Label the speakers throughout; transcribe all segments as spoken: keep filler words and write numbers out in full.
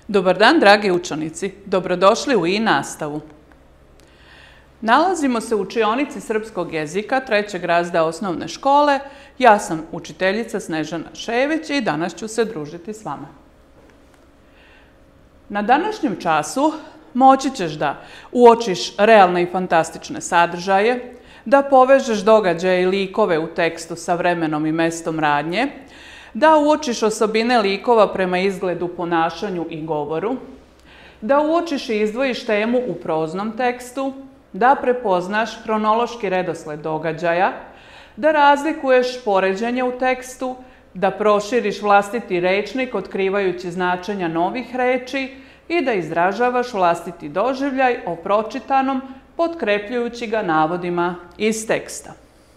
Speaker 1: Dobar dan, dragi učenici. Dobrodošli u i-nastavu. Nalazimo se u učionici srpskog jezika trećeg razreda osnovne škole. Ja sam učiteljica Snežana Šević i danas ću se družiti s vama. Na današnjem času moći ćeš da uočiš realne i fantastične sadržaje, da povežeš događaje i likove u tekstu sa vremenom i mestom radnje, da uočiš osobine likova prema izgledu, ponašanju i govoru, da uočiš i izdvojiš temu u proznom tekstu, da prepoznaš hronološki redosled događaja, da razlikuješ poređenje u tekstu, da proširiš vlastiti rečnik otkrivajući značenja novih reči i da izražavaš vlastiti doživljaj o pročitanom potkrepljujući ga navodima iz teksta.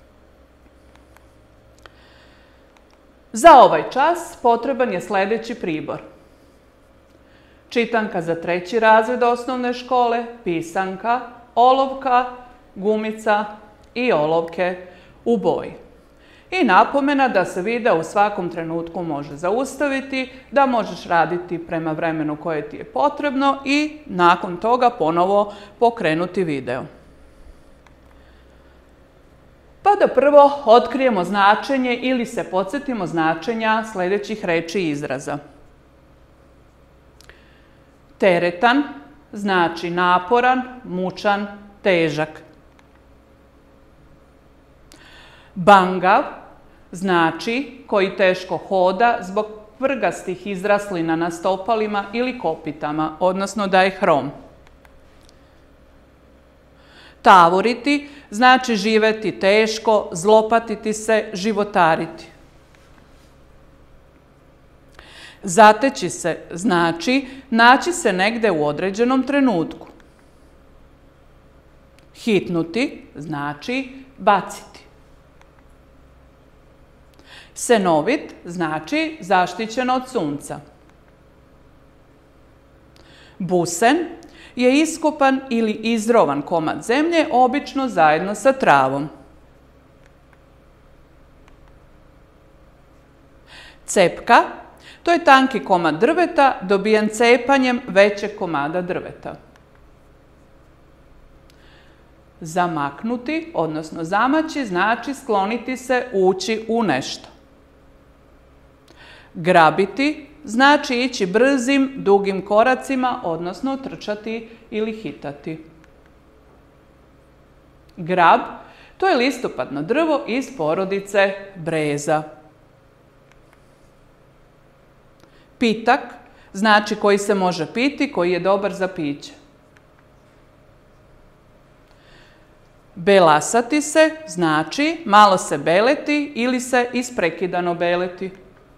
Speaker 1: Za ovaj čas potreban je sljedeći pribor. Čitanka za treći razred osnovne škole, pisanka, olovka, gumica i olovke u boji. I napomena da se video u svakom trenutku može zaustaviti, da možeš raditi prema vremenu koje ti je potrebno i nakon toga ponovo pokrenuti video. Pa da prvo otkrijemo značenje ili se podsjetimo značenja sljedećih reči i izraza. Teretan znači naporan, mučan, težak. Bangav znači koji teško hoda zbog vrgastih izraslina na stopalima ili kopitama, odnosno da je hrom. Tavoriti znači živeti teško, zlopatiti se, životariti. Zateći se znači naći se negde u određenom trenutku. Hitnuti znači baciti. Senovit znači zaštićen od sunca. Busen je iskopan ili izrovan komad zemlje, obično zajedno sa travom. Cepka, to je tanki komad drveta dobijen cepanjem većeg komada drveta. Zamaknuti, odnosno zamaći, znači skloniti se, ući u nešto. Grabiti znači ići brzim, dugim koracima, odnosno trčati ili hitati. Grab, to je listopadno drvo iz porodice breza. Pitak znači koji se može piti, koji je dobar za piće. Belasati se znači malo se beleti ili se isprekidano beleti.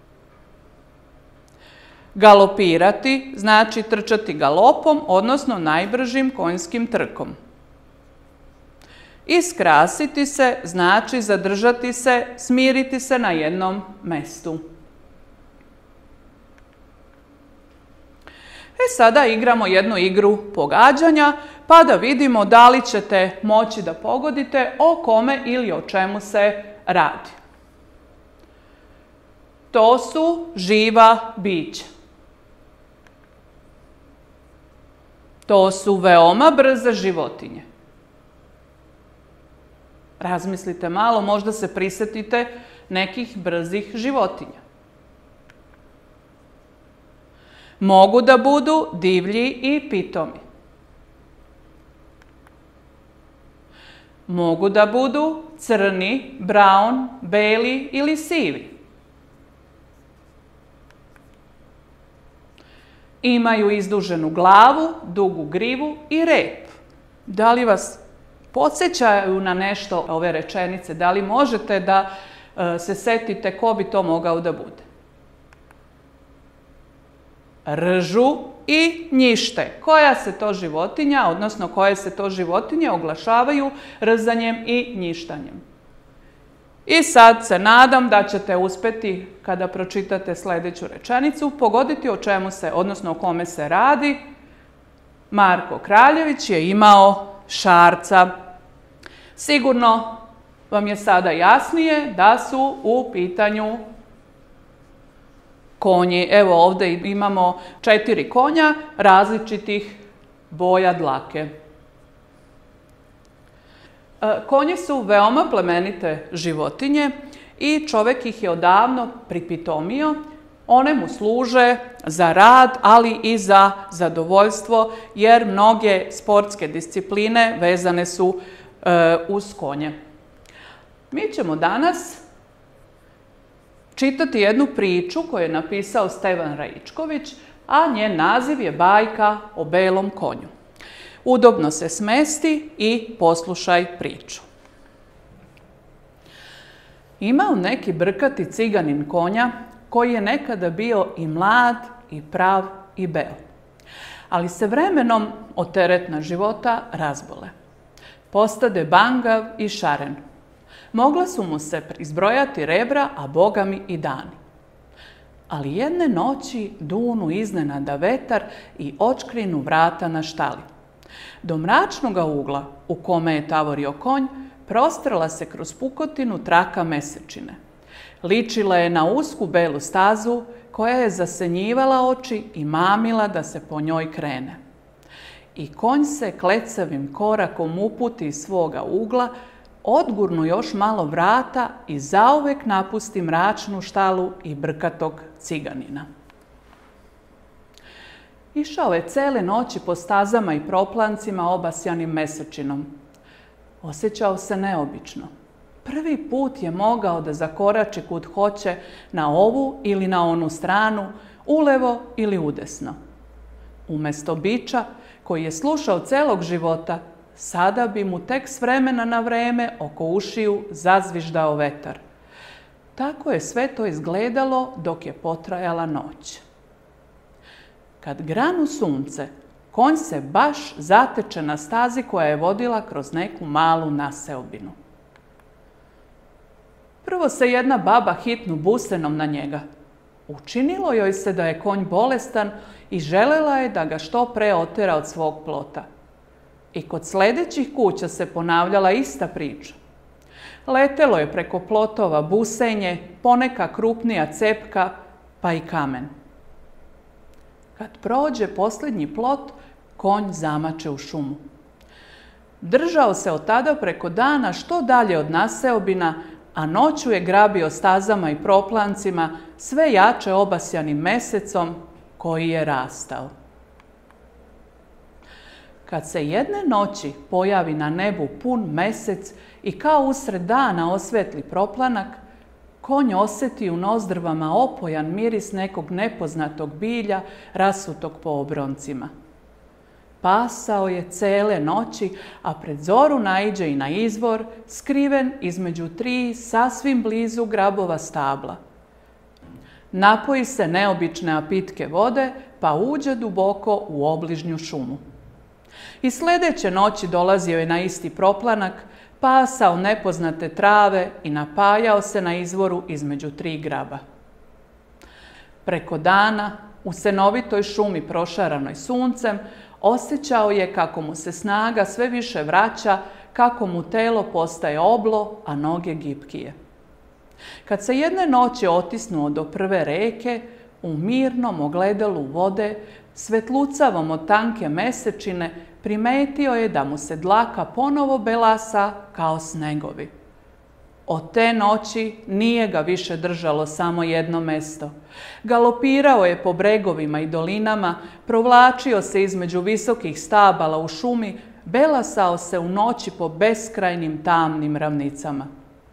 Speaker 1: Galopirati znači trčati galopom, odnosno najbržim konjskim trkom. Iskrasiti se znači zadržati se, smiriti se na jednom mestu. E sada igramo jednu igru pogađanja, pa da vidimo da li ćete moći da pogodite o kome ili o čemu se radi. To su živa bića. To su veoma brze životinje. Razmislite malo, možda se prisetite nekih brzih životinja. Mogu da budu divlji i pitomi. Mogu da budu crni, brown, beli ili sivi. Imaju izduženu glavu, dugu grivu i rep. Da li vas podsjećaju na nešto ove rečenice? Da li možete da se setite ko bi to mogao da bude? Ržu i njište. Koja se to životinja, odnosno koje se to životinje oglašavaju rzanjem i njištanjem? I sad se nadam da ćete uspeti, kada pročitate sljedeću rečenicu, pogoditi o čemu se, odnosno o kome se radi. Marko Kraljević je imao šarca. Sigurno vam je sada jasnije da su u pitanju konji. Evo ovdje imamo četiri konja različitih boja dlake. Konji su veoma plemenite životinje i čovjek ih je odavno pripitomio. One mu služe za rad, ali i za zadovoljstvo, jer mnoge sportske discipline vezane su e, uz konje. Mi ćemo danas čitati jednu priču koju je napisao Stevan Raičković, a njen naziv je Bajka o belom konju. Udobno se smesti i poslušaj priču. Imao neki brkati ciganin konja koji je nekada bio i mlad, i prav, i beo. Ali se vremenom od teretna života razbole. Postade bangav i šaren. Mogla su mu se izbrojati rebra, a bogami i dani. Ali jedne noći dunu iznenada vetar i očkrinu vrata na štali. Do mračnoga ugla u kome je tavorio konj prostrla se kroz pukotinu traka mesečine. Ličila je na usku belu stazu koja je zasenjivala oči i mamila da se po njoj krene. I konj se klecavim korakom uputi iz svoga ugla, odgurnu još malo vrata i zauvek napusti mračnu štalu i brkatog ciganina. Išao je cele noći po stazama i proplancima obasjanim mesečinom. Osjećao se neobično. Prvi put je mogao da zakorači kud hoće, na ovu ili na onu stranu, ulevo ili udesno. Umesto biča, koji je slušao celog života, sada bi mu tek s vremena na vreme oko ušiju zazviždao vetar. Tako je sve to izgledalo dok je potrajala noć. Kad granu sunce, konj se baš zateče na stazi koja je vodila kroz neku malu naseobinu. Prvo se jedna baba hitnu busenom na njega. Učinilo joj se da je konj bolestan i želela je da ga što pre otera od svog plota. I kod sljedećih kuća se ponavljala ista priča. Letelo je preko plotova busenje, poneka krupnija cepka, pa i kamen. Kad prođe posljednji plot, konj zamače u šumu. Držao se od tada preko dana što dalje od naseobina, a noću je grabio stazama i proplancima, sve jače obasjanim mesecom koji je rastao. Kad se jedne noći pojavi na nebu pun mesec i kao usred dana osvetli proplanak, konj osjeti u nozdrvama opojan miris nekog nepoznatog bilja rasutog po obroncima. Pasao je cele noći, a pred zoru naiđe i na izvor, skriven između tri sasvim blizu grabova stabla. Napoji se neobične a pitke vode, pa uđe duboko u obližnju šumu. I sljedeće noći dolazio je na isti proplanak, pasao nepoznate trave i napajao se na izvoru između tri graba. Preko dana, u senovitoj šumi prošaranoj suncem, osjećao je kako mu se snaga sve više vraća, kako mu telo postaje oblo, a noge gipkije. Kad se jedne noći otisnuo do prve reke, u mirnom ogledalu vode, svetlucavom od tanke mesečine, primetio je da mu se dlaka ponovo belasa kao snegovi. Od te noći nije ga više držalo samo jedno mesto. Galopirao je po bregovima i dolinama, provlačio se između visokih stabala u šumi, belasao se u noći po beskrajnim tamnim ravnicama.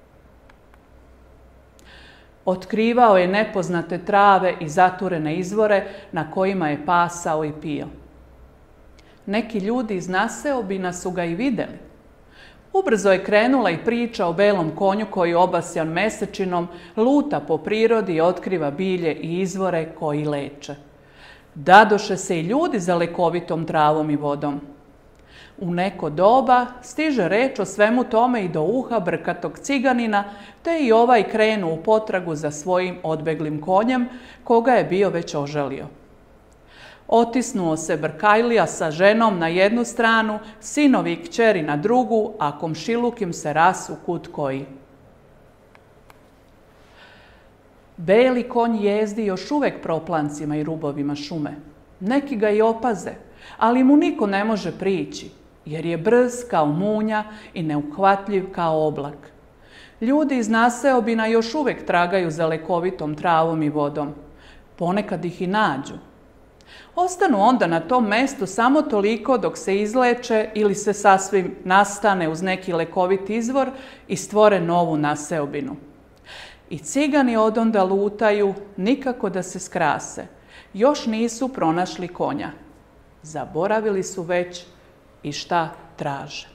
Speaker 1: Otkrivao je nepoznate trave i zaturene izvore na kojima je pasao i pio. Neki ljudi iz naseobina su ga i vidjeli. Ubrzo je krenula i priča o belom konju koji obasjan mesečinom luta po prirodi i otkriva bilje i izvore koji leče. Dadoše se i ljudi za lekovitom travom i vodom. U neko doba stiže reč o svemu tome i do uha brkatog ciganina, te i ovaj krenu u potragu za svojim odbeglim konjem, koga je bio već ožalio. Otisnuo se Brkajlija sa ženom na jednu stranu, sinovi i kćeri na drugu, a komšiluk im se rasu kud koji. Beli konj jezdi još uvek proplancima i rubovima šume. Neki ga i opaze, ali mu niko ne može prići, jer je brz kao munja i neuhvatljiv kao oblak. Ljudi iz naseobina još uvek tragaju za lekovitom travom i vodom. Ponekad ih i nađu. Ostanu onda na tom mestu samo toliko dok se izleče ili se sasvim nastane uz neki lekovit izvor i stvore novu naseobinu. I cigani odonda lutaju, nikako da se skrase. Još nisu pronašli konja. Zaboravili su već i šta traže.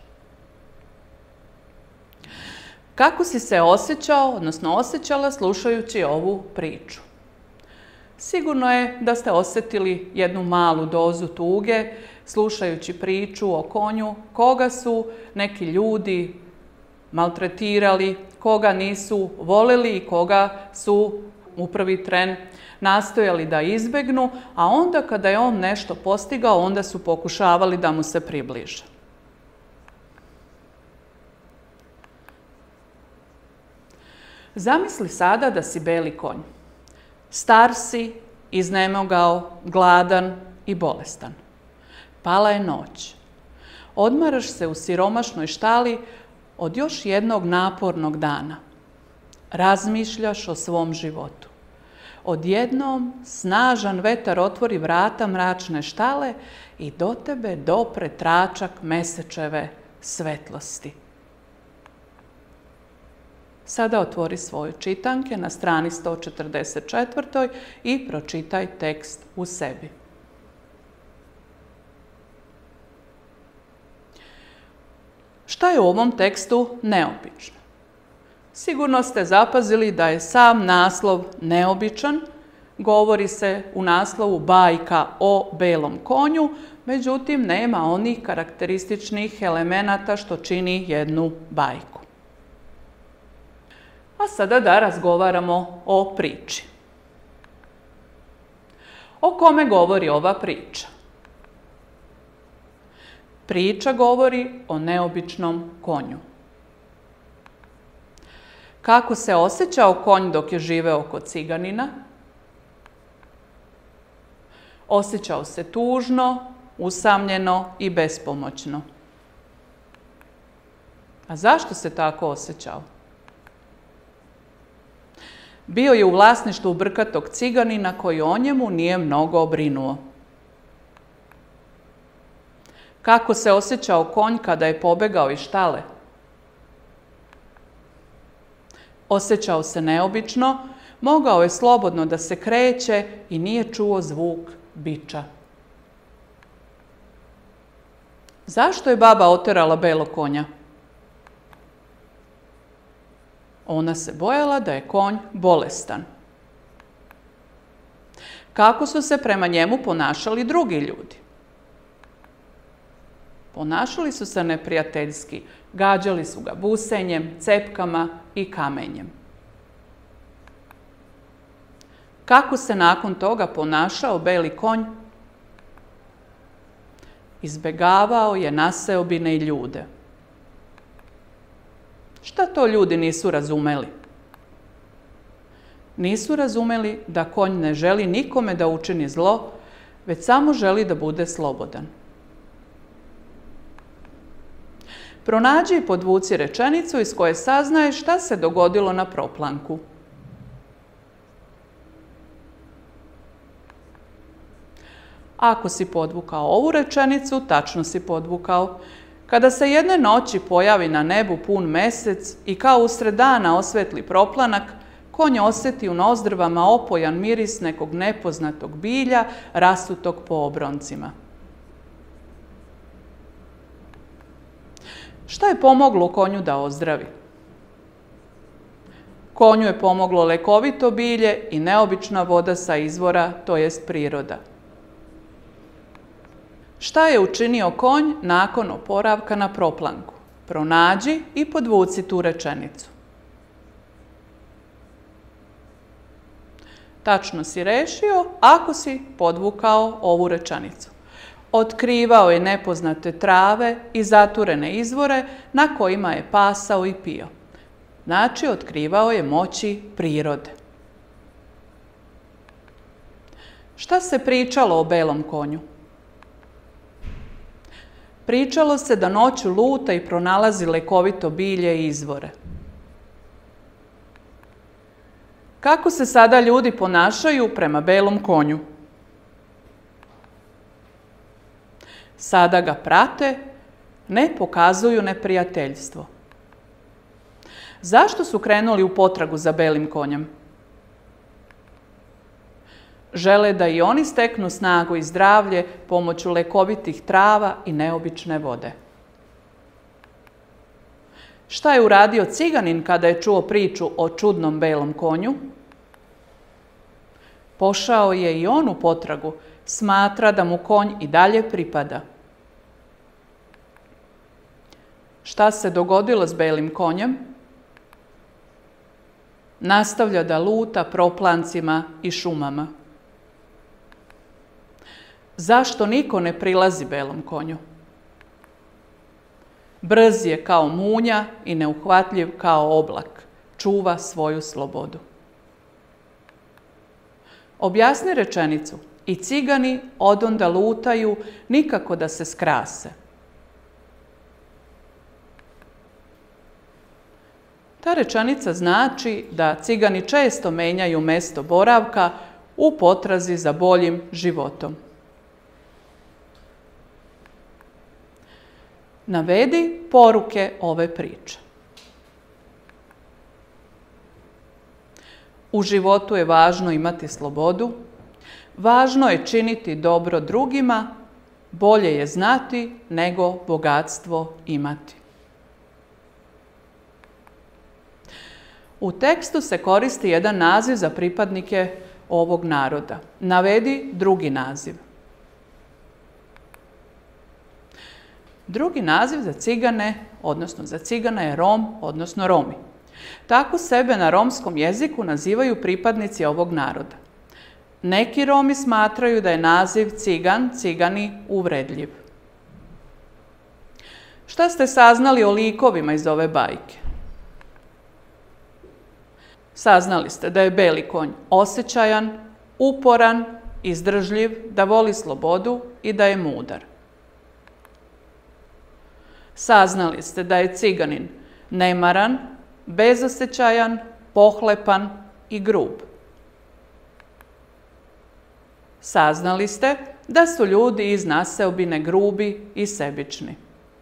Speaker 1: Kako si se osjećao, odnosno osjećala slušajući ovu priču? Sigurno je da ste osjetili jednu malu dozu tuge slušajući priču o konju, koga su neki ljudi maltretirali, koga nisu voleli i koga su u prvi tren nastojali da izbegnu, a onda kada je on nešto postigao, onda su pokušavali da mu se približe. Zamisli sada da si beli konj. Star si, iznemogao, gladan i bolestan. Pala je noć. Odmaraš se u siromašnoj štali od još jednog napornog dana. Razmišljaš o svom životu. Odjednom snažan vetar otvori vrata mračne štale i do tebe dopre tračak mesečeve svetlosti. Sada otvori svoje čitanke na strani sto četrdeset četiri i pročitaj tekst u sebi. Šta je u ovom tekstu neobično? Sigurno ste zapazili da je sam naslov neobičan. Govori se u naslovu bajka o belom konju, međutim nema onih karakterističnih elemenata što čini jednu bajku. A sada da razgovaramo o priči. O kome govori ova priča? Priča govori o neobičnom konju. Kako se osjećao konj dok je živeo kod ciganina? Osjećao se tužno, usamljeno i bespomoćno. A zašto se tako osjećao? Bio je u vlasništvu brkatog ciganina koji o njemu nije mnogo brinuo. Kako se osjećao konj kada je pobegao iz štale? Osjećao se neobično, mogao je slobodno da se kreće i nije čuo zvuk biča. Zašto je baba oterala belog konja? Ona se bojala da je konj bolestan. Kako su se prema njemu ponašali drugi ljudi? Ponašali su se neprijateljski, gađali su ga busenjem, cepkama i kamenjem. Kako se nakon toga ponašao beli konj? Izbegavao je naseobine i ljude. Šta to ljudi nisu razumeli? Nisu razumeli da konj ne želi nikome da učini zlo, već samo želi da bude slobodan. Pronađi i podvuci rečenicu iz koje saznaješ šta se dogodilo na proplanku. Ako si podvukao ovu rečenicu, tačno si podvukao. Kada se jedne noći pojavi na nebu pun mesec i kao usred dana osvetli proplanak, konj osjeti u nozdrvama opojan miris nekog nepoznatog bilja rasutog po obroncima. Šta je pomoglo konju da ozdravi? Konju je pomoglo lekovito bilje i neobična voda sa izvora, to jest priroda. Šta je učinio konj nakon oporavka na proplanku? Pronađi i podvuci tu rečenicu. Tačno si rešio ako si podvukao ovu rečenicu. Otkrivao je nepoznate trave i zaturene izvore na kojima je pasao i pio. Znači, otkrivao je moći prirode. Šta se pričalo o belom konju? Pričalo se da noću luta i pronalazi lekovito bilje i izvore. Kako se sada ljudi ponašaju prema belom konju? Sada ga prate, ne pokazuju neprijateljstvo. Zašto su krenuli u potragu za belim konjem? Žele da i oni steknu snagu i zdravlje pomoću lekovitih trava i neobične vode. Šta je uradio ciganin kada je čuo priču o čudnom belom konju? Pošao je i on u potragu, smatra da mu konj i dalje pripada. Šta se dogodilo s belim konjem? Nastavlja da luta proplancima i šumama. Zašto niko ne prilazi belom konju? Brz je kao munja i neuhvatljiv kao oblak. Čuva svoju slobodu. Objasni rečenicu. I cigani odonda lutaju nikako da se skrase. Ta rečenica znači da cigani često menjaju mesto boravka u potrazi za boljim životom. Navedi poruke ove priče. U životu je važno imati slobodu, važno je činiti dobro drugima, bolje je znati nego bogatstvo imati. U tekstu se koristi jedan naziv za pripadnike ovog naroda. Navedi drugi naziv. Drugi naziv za cigane, odnosno za cigana je Rom, odnosno Romi. Tako sebe na romskom jeziku nazivaju pripadnici ovog naroda. Neki Romi smatraju da je naziv cigan, cigani uvredljiv. Šta ste saznali o likovima iz ove bajke? Saznali ste da je beli konj osjećajan, uporan, izdržljiv, da voli slobodu i da je mudar. Saznali ste da je ciganin nemaran, bezosjećajan, pohlepan i grub. Saznali ste da su ljudi iz naseobine grubi i sebični.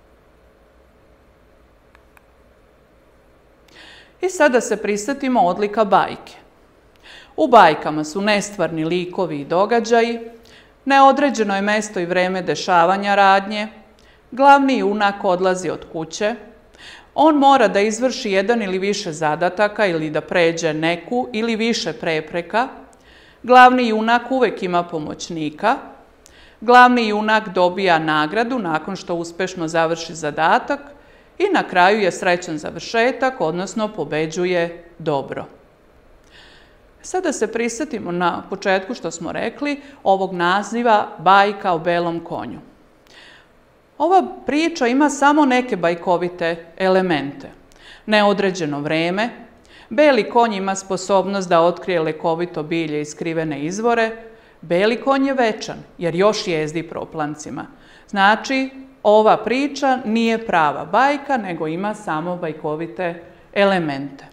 Speaker 1: I sada se prisjetimo odlika bajke. U bajkama su nestvarni likovi i događaji, neodređeno je mesto i vreme dešavanja radnje, glavni junak odlazi od kuće, on mora da izvrši jedan ili više zadataka ili da pređe neku ili više prepreka, glavni junak uvek ima pomoćnika, glavni junak dobija nagradu nakon što uspešno završi zadatak i na kraju je srećan završetak, odnosno pobeđuje dobro. Sada se prisjetimo na početku što smo rekli ovog naziva bajka o belom konju. Ova priča ima samo neke bajkovite elemente. Neodređeno vreme, beli konj ima sposobnost da otkrije lekovito bilje i skrivene izvore, beli konj je večan jer još jezdi proplancima. Znači, ova priča nije prava bajka, nego ima samo bajkovite elemente.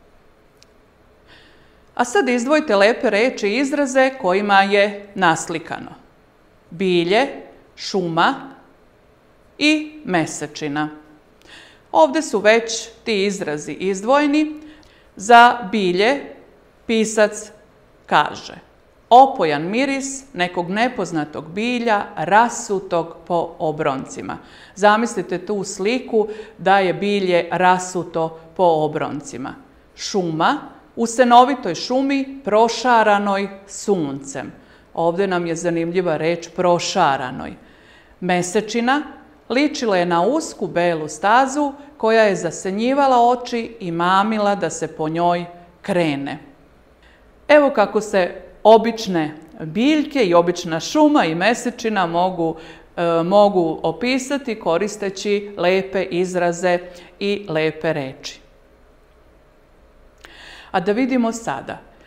Speaker 1: A sad izdvojite lepe reči i izraze kojima je naslikano. Bilje, šuma i mesečina. Ovde su već ti izrazi izdvojeni. Za bilje pisac kaže: opojan miris nekog nepoznatog bilja rasutog po obroncima. Zamislite tu sliku da je bilje rasuto po obroncima. Šuma, u senovitoj šumi prošaranoj suncem. Ovde nam je zanimljiva reč prošaranoj. Mesečina ličila je na usku belu stazu koja je zasenjivala oči i mamila da se po njoj krene. Evo kako se obične biljke i obična šuma i mesečina mogu, e, mogu opisati koristeći lepe izraze i lepe reči. A da vidimo sada,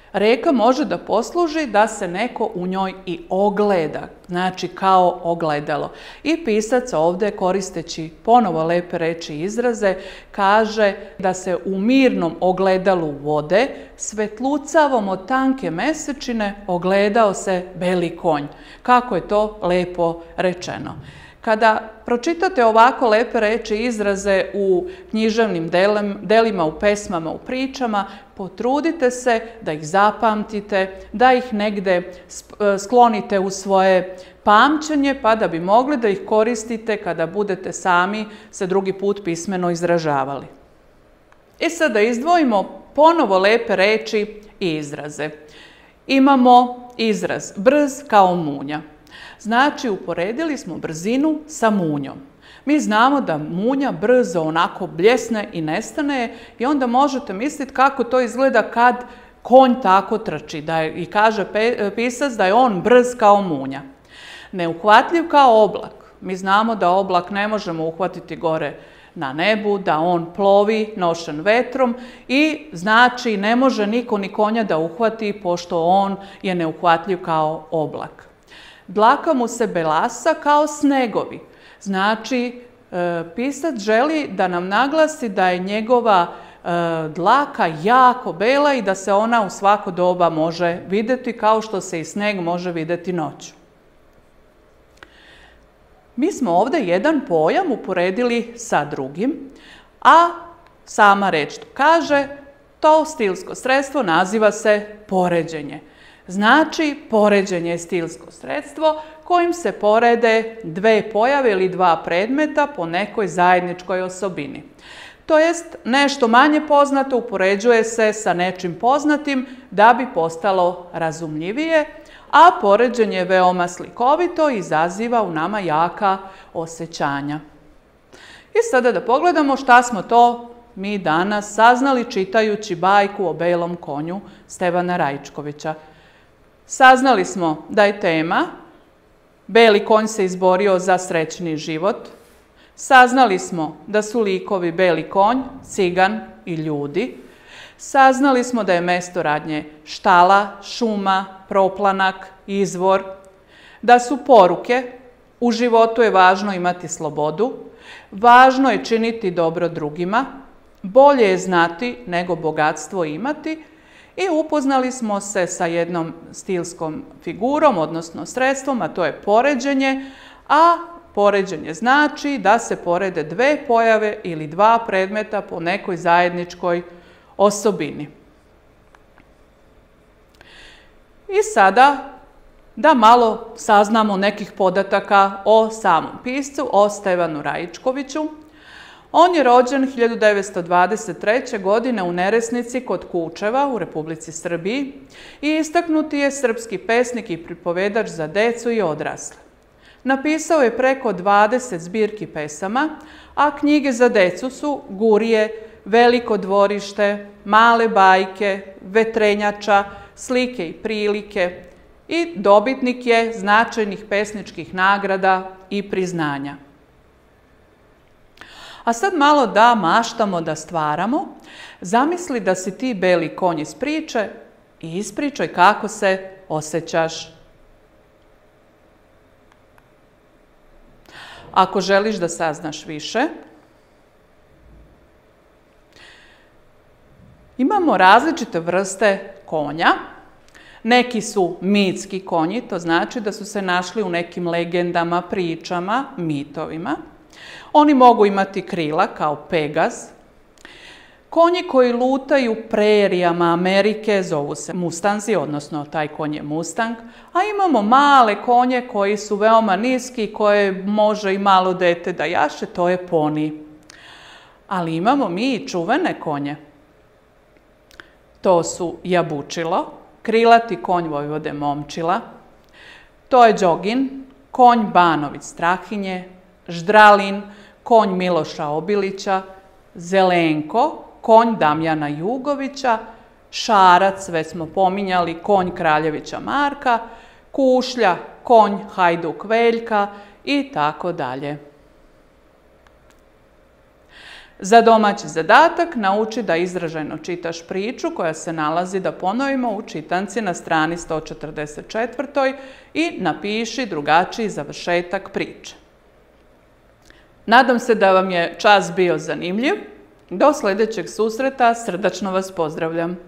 Speaker 1: Reka može da posluži da se neko u njoj i ogleda, znači kao ogledalo. I pisac ovdje, koristeći ponovo lepe reči i izraze, kaže da se u mirnom ogledalu vode, svetlucavom od tanke mesečine, ogledao se beli konj. Kako je to lepo rečeno. Kada pročitate ovako lepe reči i izraze u književnim delima, u pesmama, u pričama, potrudite se da ih zapamtite, da ih negde sklonite u svoje pamćenje, pa da bi mogli da ih koristite kada budete sami se drugi put pismeno izražavali. I sad da izdvojimo ponovo lepe reči i izraze. Imamo izraz brz kao munja. Znači, uporedili smo brzinu sa munjom. Mi znamo da munja brzo onako bljesne i nestane i onda možete misliti kako to izgleda kad konj tako trči. Da je, i kaže pisac da je on brz kao munja. Neuhvatljiv kao oblak. Mi znamo da oblak ne možemo uhvatiti gore na nebu, da on plovi nošen vetrom i znači ne može niko ni konja da uhvati pošto on je neuhvatljiv kao oblak. Dlaka mu se belasa kao snegovi. Znači, e, pisac želi da nam naglasi da je njegova e, dlaka jako bela i da se ona u svako doba može vidjeti kao što se i sneg može vidjeti noću. Mi smo ovdje jedan pojam uporedili sa drugim, a sama reč kaže to stilsko sredstvo naziva se poređenje. Znači, poređenje je stilsko sredstvo kojim se porede dve pojave ili dva predmeta po nekoj zajedničkoj osobini. To jest, nešto manje poznato upoređuje se sa nečim poznatim da bi postalo razumljivije, a poređenje je veoma slikovito i izaziva u nama jaka osjećanja. I sada da pogledamo šta smo to mi danas saznali čitajući bajku o belom konju Stevana Raičkovića. Saznali smo da je tema Beli konj se izborio za srećni život. Saznali smo da su likovi Beli konj, cigan i ljudi. Saznali smo da je mesto radnje štala, šuma, proplanak, izvor. Da su poruke, u životu je važno imati slobodu, važno je činiti dobro drugima, bolje je znati nego bogatstvo imati. I upoznali smo se sa jednom stilskom figurom, odnosno sredstvom, a to je poređenje, a poređenje znači da se porede dve pojave ili dva predmeta po nekoj zajedničkoj osobini. I sada da malo saznamo nekih podataka o samom piscu, o Stevanu Raičkoviću. On je rođen hiljadu devetsto dvadeset treće. godine u Neresnici kod Kučeva u Republici Srbiji i istaknuti je srpski pesnik i pripovedač za decu i odrasle. Napisao je preko dvadeset zbirki pesama, a knjige za decu su Gurije, Veliko dvorište, Male bajke, Vetrenjača, Slike i prilike i dobitnik je značajnih pesničkih nagrada i priznanja. A sad malo da maštamo, da stvaramo. Zamisli da si ti beli konj iz priče i ispričaj kako se osjećaš. Ako želiš da saznaš više, imamo različite vrste konja. Neki su mitski konji, to znači da su se našli u nekim legendama, pričama, mitovima. Oni mogu imati krila kao Pegaz. Konji koji lutaju prerijama Amerike zovu se mustanzi, odnosno taj konj je mustang, a imamo male konje koji su veoma niski, koje može i malo dete da jaše, to je poni. Ali imamo mi i čuvene konje. To su Jabučilo, krilati konj Vojvode Momčila, to je Đogin, konj Banović Strahinje, Ždralin, konj Miloša Obilića, Zelenko, konj Damjana Jugovića, Šarac, već smo pominjali, konj Kraljevića Marka, Kušlja, konj Hajduk Veljka i tako dalje. Za domaći zadatak nauči da izražajno čitaš priču koja se nalazi, da ponovimo, u čitanci na strani sto četrdeset četiri i napiši drugačiji završetak priče. Nadam se da vam je čas bio zanimljiv. Do sljedećeg susreta srdačno vas pozdravljam.